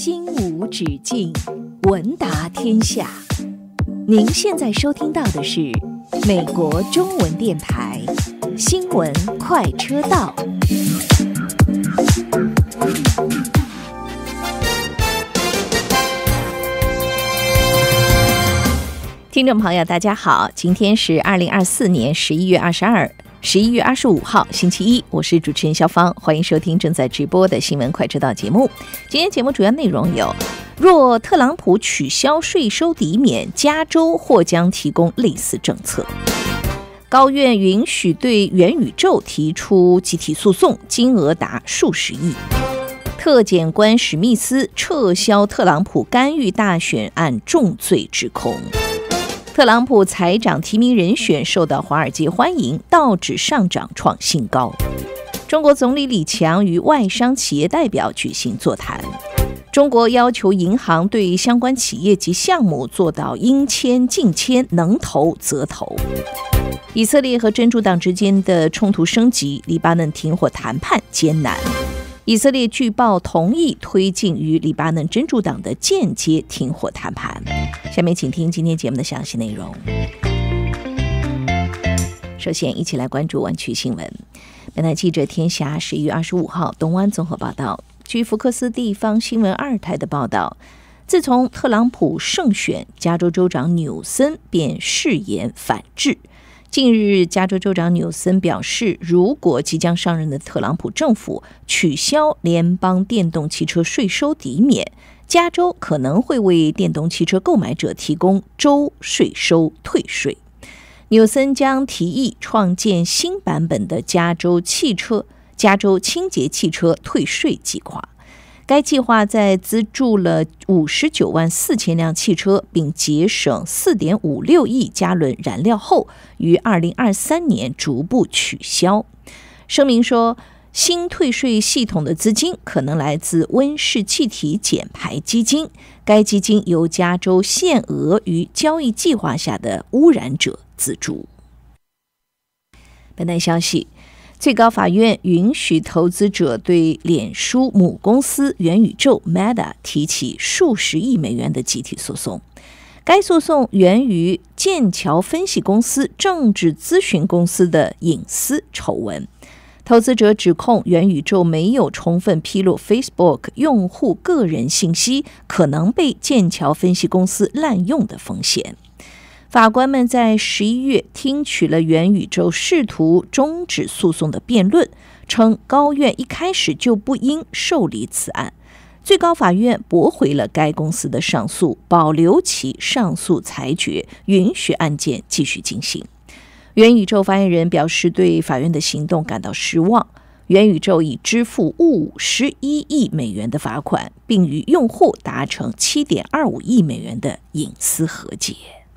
心无止境，闻达天下。您现在收听到的是美国中文电台新闻快车道。听众朋友大家好，今天是2024年11月25号星期一，我是主持人肖芳，欢迎收听正在直播的新闻快车道节目。今天节目主要内容有：若特朗普取消税收抵免，加州或将提供类似政策；高院允许对元宇宙提出集体诉讼，金额达数十亿；特检官史密斯撤销特朗普干预大选案重罪指控；特朗普财长提名人选受到华尔街欢迎，道指上涨创新高；中国总理李强与外商企业代表举行座谈；中国要求银行对相关企业及项目做到应签尽签，能投则投；以色列和真主党之间的冲突升级，黎巴嫩停火谈判艰难；以色列据报同意推进与黎巴嫩真主党的间接停火谈判。下面请听今天节目的详细内容。首先一起来关注湾区新闻。本台记者天霞11月25号东湾综合报道，据福克斯地方新闻2台的报道，自从特朗普胜选，加州州长纽森便誓言反制。近日，加州州长纽森表示，如果即将上任的特朗普政府取消联邦电动汽车税收抵免，加州可能会为电动汽车购买者提供州税收退税。纽森将提议创建新版本的加州清洁汽车退税计划。该计划在资助了59万4千辆汽车，并节省 4.56 亿加仑燃料后，于2023年逐步取消。声明说，新退税系统的资金可能来自温室气体减排基金，该基金由加州限额于交易计划下的污染者资助。本台消息，最高法院允许投资者对脸书母公司元宇宙 Meta 提起数十亿美元的集体诉讼。该诉讼源于剑桥分析公司政治咨询公司的隐私丑闻。投资者指控元宇宙没有充分披露 Facebook 用户个人信息可能被剑桥分析公司滥用的风险。法官们在11月听取了元宇宙试图终止诉讼的辩论，称高院一开始就不应受理此案。最高法院驳回了该公司的上诉，保留其上诉裁决，允许案件继续进行。元宇宙发言人表示对法院的行动感到失望。元宇宙已支付51亿美元的罚款，并与用户达成 7.25 亿美元的隐私和解。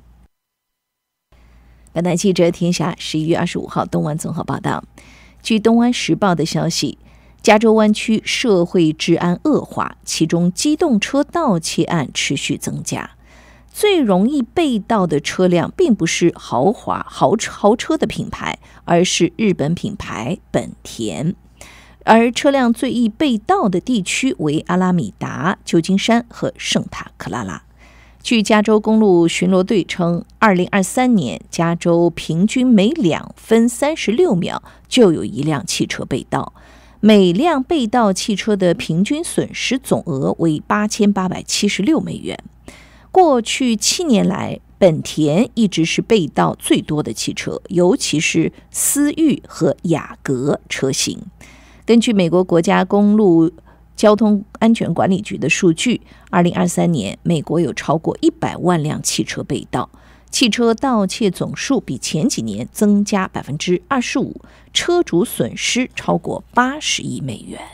本台记者天霞11月25号东湾综合报道，据东湾时报的消息，加州湾区社会治安恶化，其中机动车盗窃案持续增加。最容易被盗的车辆并不是豪车的品牌，而是日本品牌本田。而车辆最易被盗的地区为阿拉米达、旧金山和圣塔克拉拉。据加州公路巡逻队称，2023年加州平均每2分36秒就有一辆汽车被盗，每辆被盗汽车的平均损失总额为8876美元。过去7年来，本田一直是被盗最多的汽车，尤其是思域和雅阁车型。根据美国国家公路交通安全管理局的数据，2023年美国有超过100万辆汽车被盗，汽车盗窃总数比前几年增加 25%， 车主损失超过80亿美元。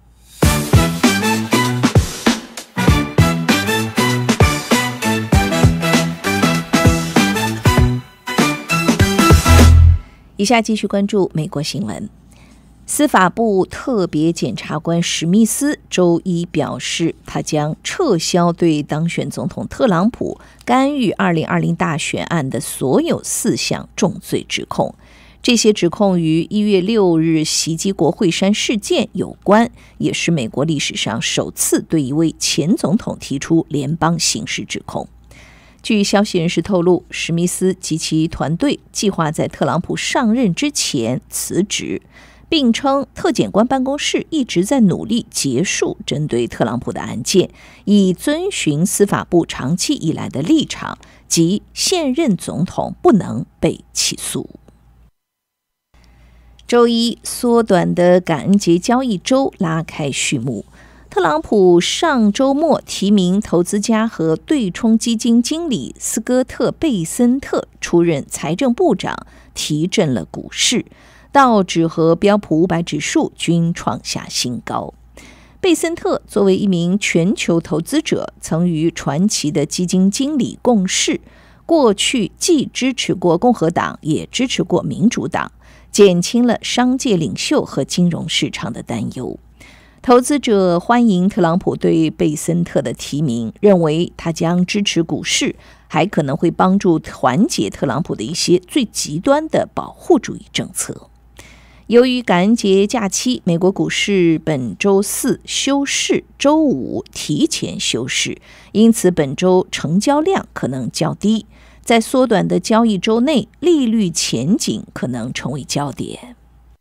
以下继续关注美国新闻。司法部特别检察官史密斯周一表示，他将撤销对当选总统特朗普干预2020大选案的所有4项重罪指控。 这些指控与1月6日袭击国会山事件有关，也是美国历史上首次对一位前总统提出联邦刑事指控。据消息人士透露，史密斯及其团队计划在特朗普上任之前辞职，并称特检官办公室一直在努力结束针对特朗普的案件，以遵循司法部长期以来的立场，即现任总统不能被起诉。周一，缩短的感恩节交易周拉开序幕。特朗普上周末提名投资家和对冲基金经理斯科特·贝森特出任财政部长，提振了股市，道指和标普500指数均创下新高。贝森特作为一名全球投资者，曾与传奇的基金经理共事，过去既支持过共和党，也支持过民主党，减轻了商界领袖和金融市场的担忧。投资者欢迎特朗普对贝森特的提名，认为他将支持股市，还可能会帮助缓解特朗普的一些最极端的保护主义政策。由于感恩节假期，美国股市本周四休市，周五提前休市，因此本周成交量可能较低。在缩短的交易周内，利率前景可能成为焦点。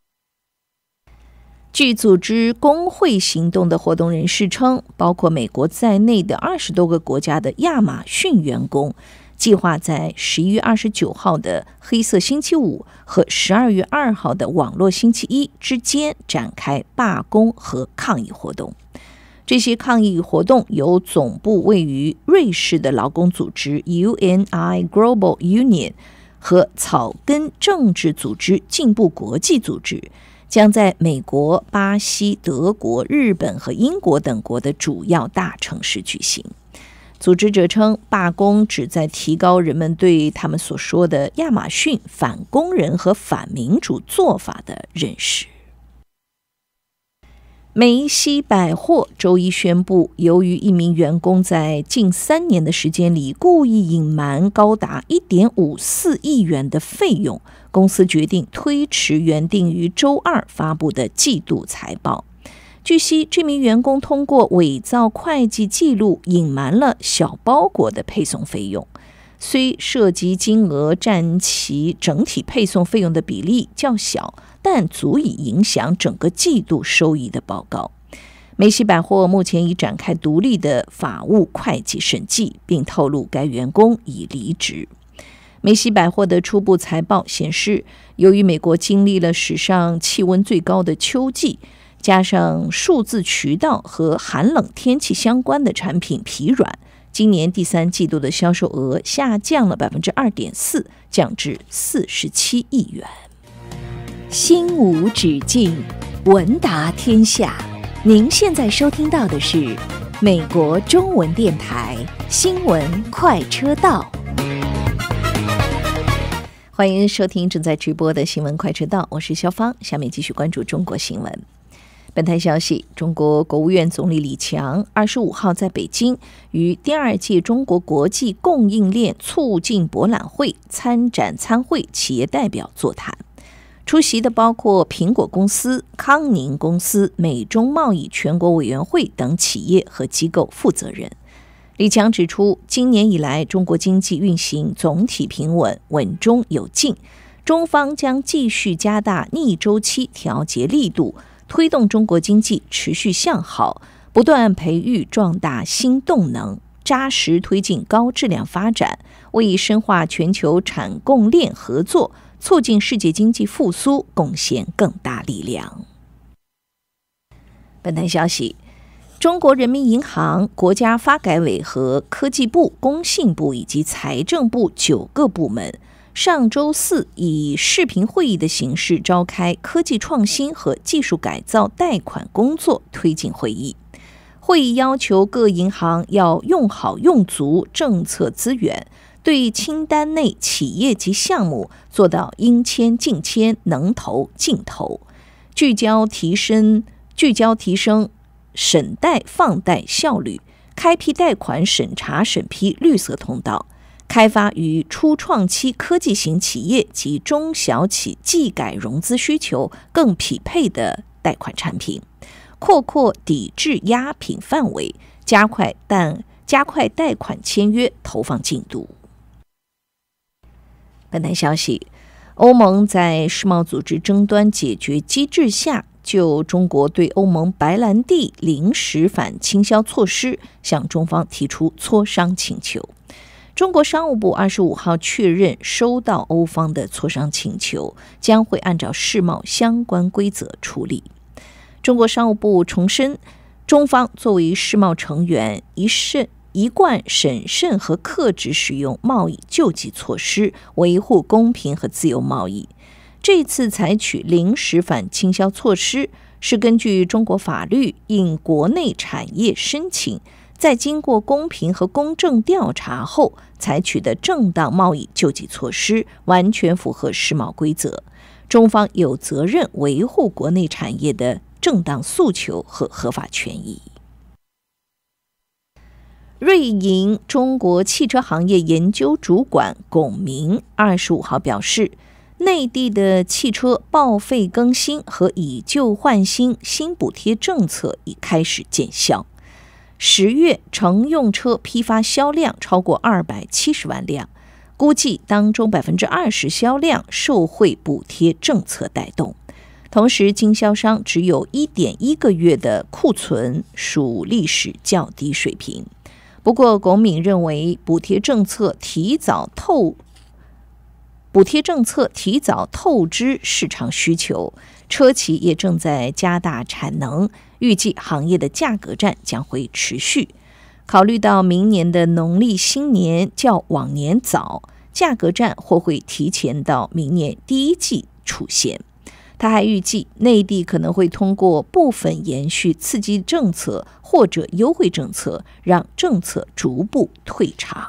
据组织工会行动的活动人士称，包括美国在内的20多个国家的亚马逊员工计划在11月29号的黑色星期五和12月2号的网络星期一之间展开罢工和抗议活动。这些抗议活动由总部位于瑞士的劳工组织 UNI Global Union 和草根政治组织进步国际组织，将在美国、巴西、德国、日本和英国等国的主要大城市举行。组织者称，罢工旨在提高人们对他们所说的亚马逊反工人和反民主做法的认识。梅西百货周一宣布，由于一名员工在近3年的时间里故意隐瞒高达1.54亿元的费用，公司决定推迟原定于周二发布的季度财报。据悉，这名员工通过伪造会计记录隐瞒了小包裹的配送费用，虽涉及金额占其整体配送费用的比例较小，但足以影响整个季度收益的报告。梅西百货目前已展开独立的法务会计审计，并透露该员工已离职。梅西百货的初步财报显示，由于美国经历了史上气温最高的秋季，加上数字渠道和寒冷天气相关的产品疲软，今年第3季度的销售额下降了 2.4%， 降至47亿元。 心无止境，文达天下。您现在收听到的是美国中文电台新闻快车道。 欢迎收听正在直播的新闻快车道，我是肖芳。下面继续关注中国新闻。本台消息，中国国务院总理李强25号在北京与第2届中国国际供应链促进博览会参展参会企业代表座谈，出席的包括苹果公司、康宁公司、美中贸易全国委员会等企业和机构负责人。李强指出，今年以来中国经济运行总体平稳，稳中有进，中方将继续加大逆周期调节力度，推动中国经济持续向好，不断培育壮大新动能，扎实推进高质量发展，为深化全球产供链合作，促进世界经济复苏贡献更大力量。本台消息，中国人民银行、国家发改委和科技部、工信部以及财政部9个部门上周四以视频会议的形式召开科技创新和技术改造贷款工作推进会议。会议要求各银行要用好用足政策资源，对清单内企业及项目做到应签尽签，能投尽投，聚焦提升审贷放贷效率，开辟贷款审查审批绿色通道， 开发与初创期科技型企业及中小企技改融资需求更匹配的贷款产品，扩抵质押品范围，加快贷款签约投放进度。本台消息，欧盟在世贸组织争端解决机制下，就中国对欧盟白兰地临时反倾销措施向中方提出磋商请求。中国商务部25号确认收到欧方的磋商请求，将会按照世贸相关规则处理。中国商务部重申，中方作为世贸成员，一贯审慎和克制使用贸易救济措施，维护公平和自由贸易。这次采取临时反倾销措施，是根据中国法律应国内产业申请，在经过公平和公正调查后采取的正当贸易救济措施，完全符合世贸规则。中方有责任维护国内产业的正当诉求和合法权益。瑞银中国汽车行业研究主管龚明25号表示，内地的汽车报废更新和以旧换新新补贴政策已开始见效。10月乘用车批发销量超过270万辆，估计当中20%销量受惠补贴政策带动。同时，经销商只有1.1个月的库存，属历史较低水平。不过，龚敏认为补贴政策提早透支市场需求，车企也正在加大产能，预计行业的价格战将会持续。考虑到明年的农历新年较往年早，价格战或会提前到明年第一季出现。他还预计，内地可能会通过部分延续刺激政策或者优惠政策，让政策逐步退场。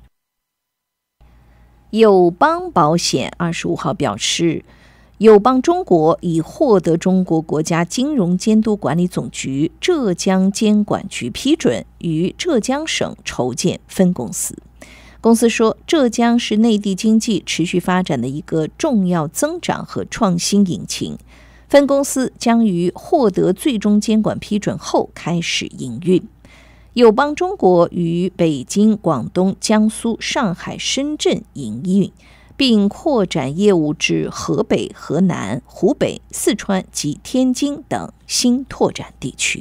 友邦保险25号表示，友邦中国已获得中国国家金融监督管理总局浙江监管局批准，于浙江省筹建分公司。公司说，浙江是内地经济持续发展的一个重要增长和创新引擎。分公司将于获得最终监管批准后开始营运。友邦中国于北京、广东、江苏、上海、深圳营运，并扩展业务至河北、河南、湖北、四川及天津等新拓展地区。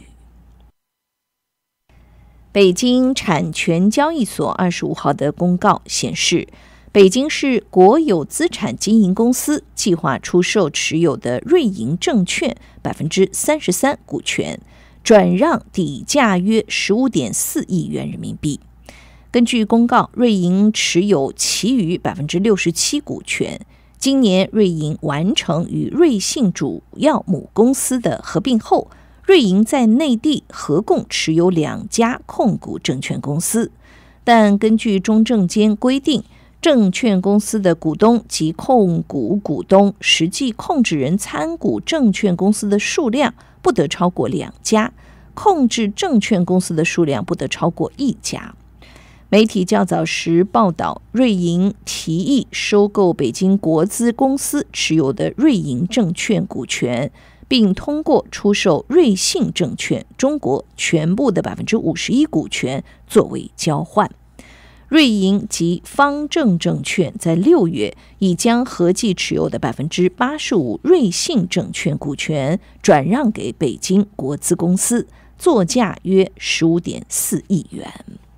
北京产权交易所25号的公告显示，北京市国有资产经营公司计划出售持有的瑞银证券33%股权，转让底价约15.4亿元人民币。根据公告，瑞银持有其余67%股权。今年瑞银完成与瑞信主要母公司的合并后，瑞银在内地合共持有2家控股证券公司，但根据中证监规定，证券公司的股东及控股股东实际控制人参股证券公司的数量不得超过2家，控制证券公司的数量不得超过1家。媒体较早时报道，瑞银提议收购北京国资公司持有的瑞银证券股权，并通过出售瑞信证券中国全部的51%股权作为交换。瑞银及方正证券在6月已将合计持有的85%瑞信证券股权转让给北京国资公司，作价约15.4亿元。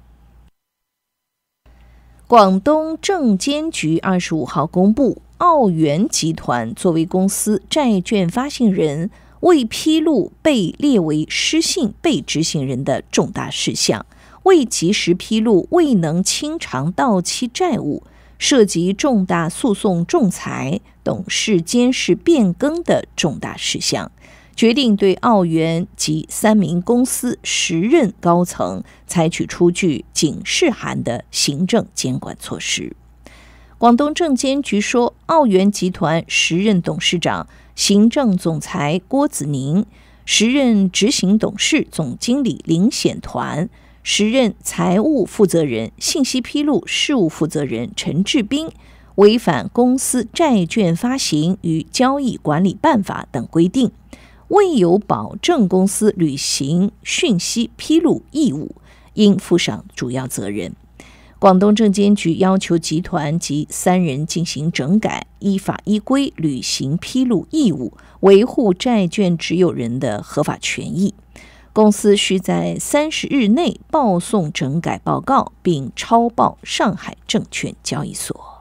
广东证监局25号公布，澳元集团作为公司债券发行人，未披露被列为失信被执行人的重大事项，未及时披露未能清偿到期债务，涉及重大诉讼仲裁、董事监事变更的重大事项，决定对澳元及3名公司10任高层采取出具警示函的行政监管措施。广东证监局说，澳元集团10任董事长、行政总裁郭子宁、10任执行董事总经理林显团、 时任财务负责人、信息披露事务负责人陈志斌违反公司债券发行与交易管理办法等规定，未有保证公司履行讯息披露义务，应负上主要责任。广东证监局要求集团及3人进行整改，依法依规履行披露义务，维护债券持有人的合法权益。公司需在30日内报送整改报告，并抄报上海证券交易所。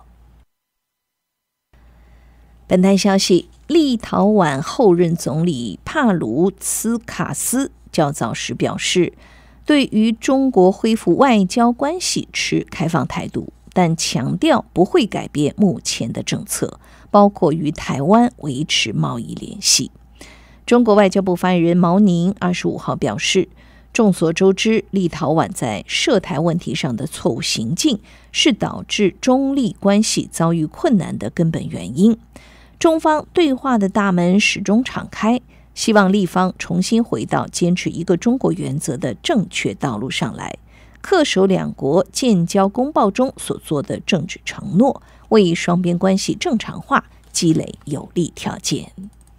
本台消息，立陶宛后任总理帕卢茨卡斯较早时表示，对于中国恢复外交关系持开放态度，但强调不会改变目前的政策，包括与台湾维持贸易联系。中国外交部发言人毛宁25号表示，众所周知，立陶宛在涉台问题上的错误行径是导致中立关系遭遇困难的根本原因。中方对话的大门始终敞开，希望立方重新回到坚持一个中国原则的正确道路上来，恪守两国建交公报中所做的政治承诺，为双边关系正常化积累有利条件。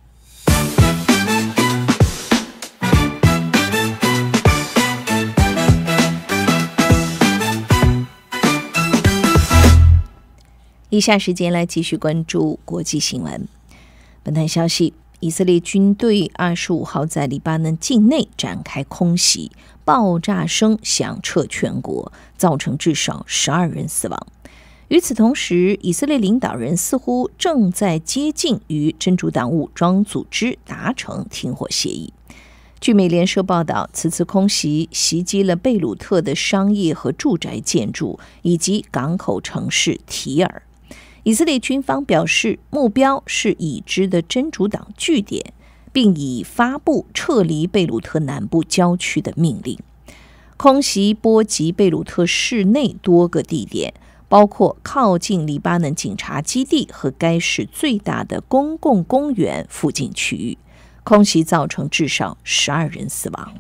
以下时间来继续关注国际新闻。本台消息，以色列军队25号在黎巴嫩境内展开空袭，爆炸声响彻全国，造成至少12人死亡。与此同时，以色列领导人似乎正在接近与真主党武装组织达成停火协议。据美联社报道，此次空袭袭击了贝鲁特的商业和住宅建筑以及港口城市提尔。以色列军方表示，目标是已知的真主党据点，并已发布撤离贝鲁特南部郊区的命令。空袭波及贝鲁特市内多个地点，包括靠近黎巴嫩警察基地和该市最大的公共公园附近区域。空袭造成至少12人死亡。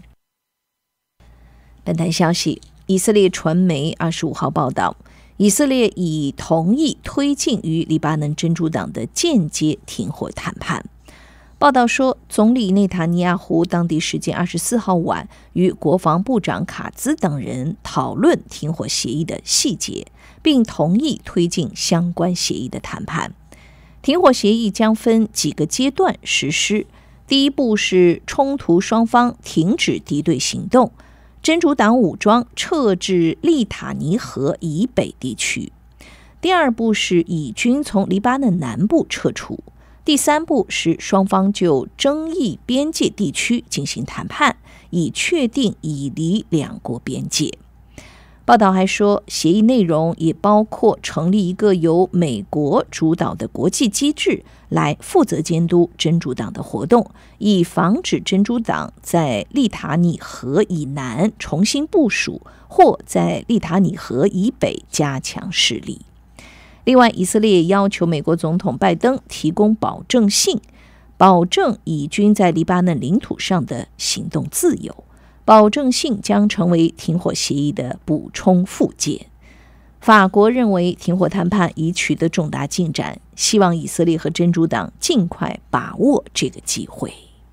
本台消息，以色列传媒25号报道，以色列已同意推进与黎巴嫩真主党的间接停火谈判。报道说，总理内塔尼亚胡当地时间24号晚与国防部长卡兹等人讨论停火协议的细节，并同意推进相关协议的谈判。停火协议将分几个阶段实施，第一步是冲突双方停止敌对行动，真主党武装撤至利塔尼河以北地区。第二步是以军从黎巴嫩南部撤出。第三步是双方就争议边界地区进行谈判，以确定以黎两国边界。报道还说，协议内容也包括成立一个由美国主导的国际机制，来负责监督真主党的活动，以防止真主党在利塔尼河以南重新部署，或在利塔尼河以北加强势力。另外，以色列要求美国总统拜登提供保证信，保证以军在黎巴嫩领土上的行动自由。保证信将成为停火协议的补充附件。法国认为停火谈判已取得重大进展，希望以色列和真主党尽快把握这个机会。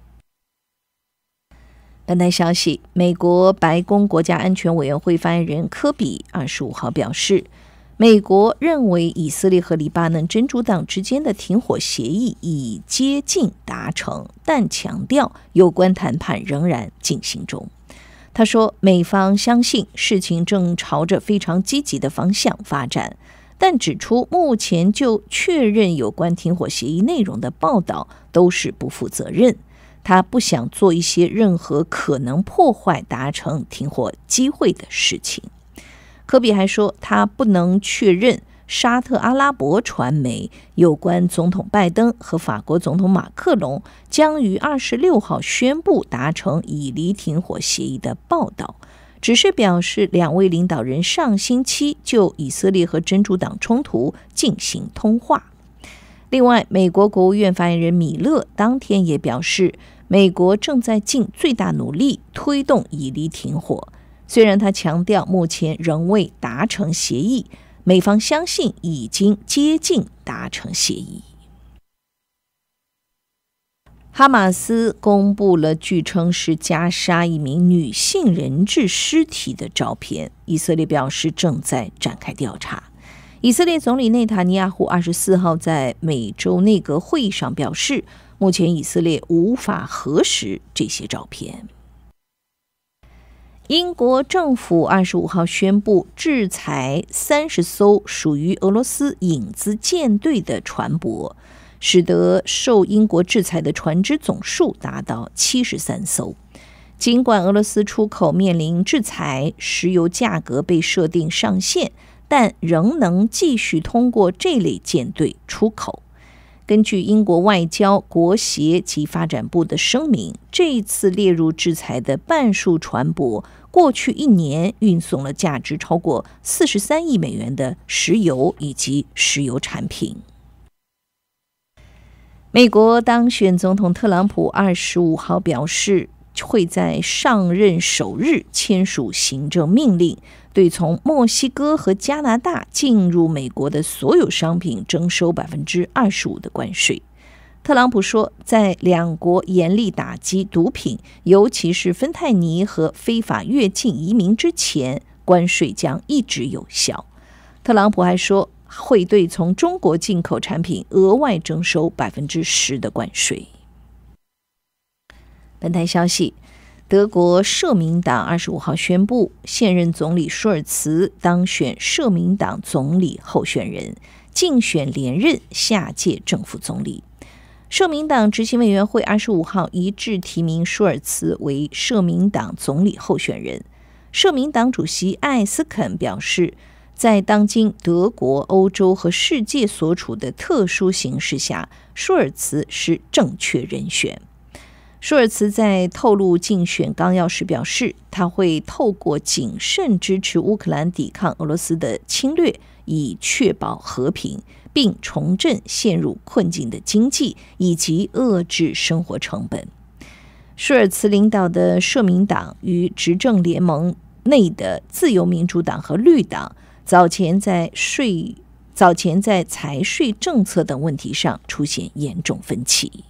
本台消息，美国白宫国家安全委员会发言人科比25号表示，美国认为以色列和黎巴嫩真主党之间的停火协议已接近达成，但强调有关谈判仍然进行中。他说，美方相信事情正朝着非常积极的方向发展，但指出目前就确认有关停火协议内容的报道都是不负责任。他不想做一些任何可能破坏达成停火机会的事情。科比还说，他不能确认沙特阿拉伯传媒有关总统拜登和法国总统马克龙将于26号宣布达成以黎停火协议的报道，只是表示两位领导人上星期就以色列和真主党冲突进行通话。另外，美国国务院发言人米勒当天也表示，美国正在尽最大努力推动以黎停火。 虽然他强调目前仍未达成协议，美方相信已经接近达成协议。哈马斯公布了据称是加沙一名女性人质尸体的照片，以色列表示正在展开调查。以色列总理内塔尼亚胡24号在每周内阁会议上表示，目前以色列无法核实这些照片。英国政府25号宣布制裁30艘属于俄罗斯影子舰队的船舶，使得受英国制裁的船只总数达到73艘。尽管俄罗斯出口面临制裁，石油价格被设定上限，但仍能继续通过这类舰队出口。根据英国外交、国协及发展部的声明，这一次列入制裁的半数船舶，过去1年运送了价值超过43亿美元的石油以及石油产品。美国当选总统特朗普25号表示，会在上任首日签署行政命令，对从墨西哥和加拿大进入美国的所有商品征收 25% 的关税。特朗普说，在两国严厉打击毒品，尤其是芬太尼和非法越境移民之前，关税将一直有效。特朗普还说，会对从中国进口产品额外征收 10% 的关税。本台消息，德国社民党25号宣布，现任总理舒尔茨当选社民党总理候选人，竞选连任下届政府总理。社民党执行委员会25号一致提名舒尔茨为社民党总理候选人。社民党主席艾斯肯表示，在当今德国、欧洲和世界所处的特殊形势下，舒尔茨是正确人选。舒尔茨在透露竞选纲要时表示，他会透过谨慎支持乌克兰抵抗俄罗斯的侵略，以确保和平，并重振陷入困境的经济，以及遏制生活成本。舒尔茨领导的社民党与执政联盟内的自由民主党和绿党早前在财税政策等问题上出现严重分歧。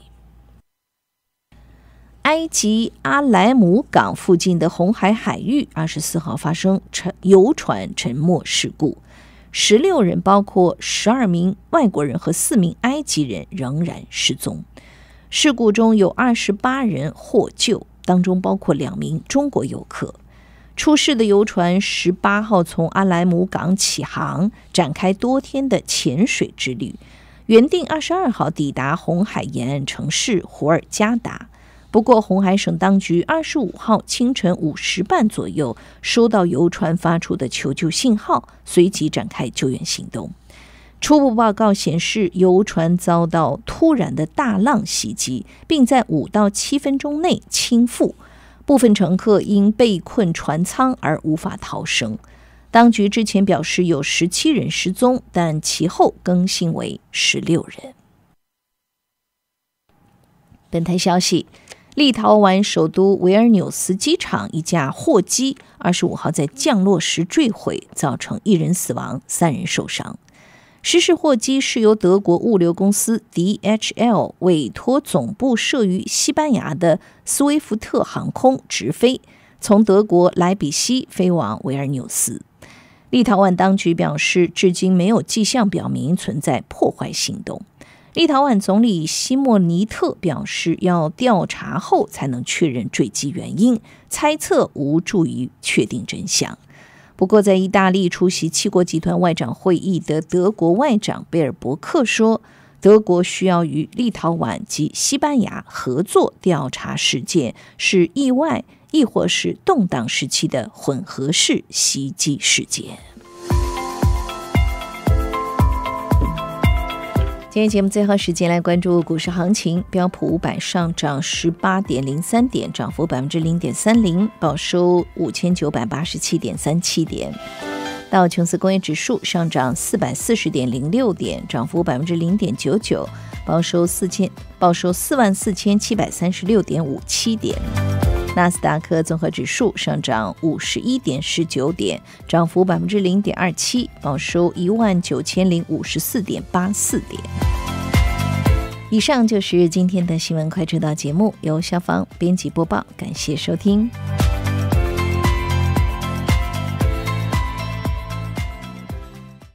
埃及阿莱姆港附近的红海海域24号发生游船沉没事故，16人包括12名外国人和4名埃及人仍然失踪。事故中有28人获救，当中包括2名中国游客。出事的游船18号从阿莱姆港起航，展开多天的潜水之旅，原定22号抵达红海沿岸城市胡尔加达。不过，红海省当局25号清晨5时半左右收到游船发出的求救信号，随即展开救援行动。初步报告显示，游船遭到突然的大浪袭击，并在5到7分钟内倾覆，部分乘客因被困船舱而无法逃生。当局之前表示有17人失踪，但其后更新为16人。本台消息，立陶宛首都维尔纽斯机场一架货机25号在降落时坠毁，造成1人死亡，3人受伤。失事货机是由德国物流公司 DHL 委托总部设于西班牙的斯威夫特航空直飞，从德国莱比锡飞往维尔纽斯。立陶宛当局表示，至今没有迹象表明存在破坏行动。立陶宛总理西莫尼特表示，要调查后才能确认坠机原因，猜测无助于确定真相。不过，在意大利出席7国集团外长会议的德国外长贝尔伯克说，德国需要与立陶宛及西班牙合作调查事件是意外，亦或是动荡时期的混合式袭击事件。今天节目最后时间来关注股市行情，标普500上涨 18.03 点，涨幅 0.30%， 报收 5987.37 点。道琼斯工业指数上涨 440.06 点，涨幅 0.99%， 报收 44,736.57 点。 纳斯达克综合指数上涨51.19点，涨幅0.27%，报收19054.84点。以上就是今天的新闻快车道节目，由肖芳编辑播报，感谢收听。